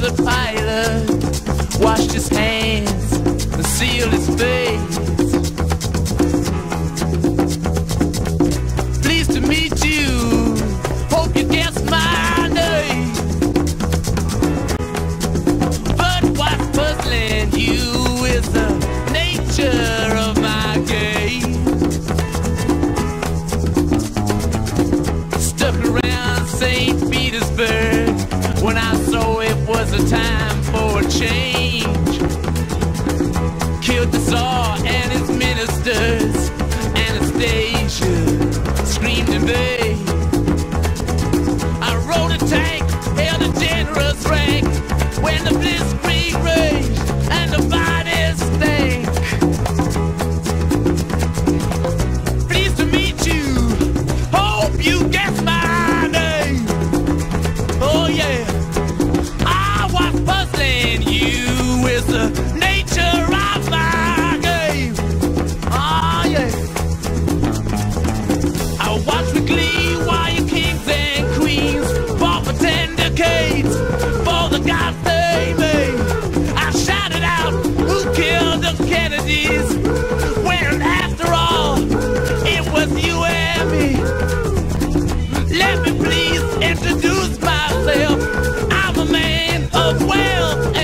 the pilot washed his hands and sealed his face. Pleased to meet you, hope you guessed my name. But what's puzzling you is the nature of my game. Stuck around St. Petersburg when I saw it was a time for a change. Killed the Tsar and his ministers. Anastasia screamed in vain. I rode a tank, held a generous rank when the blitzkrieg raged and the bodies stank. Pleased to meet you, hope you guessed my name. Oh yeah, I was puzzling you with the nature of my game. Oh yeah, I watched with glee while your kings and queens fought for 10 decades for the gods they made. I shouted out, who killed the Kennedys? When after all, it was you and me. Let me please introduce myself. I'm a man of wealth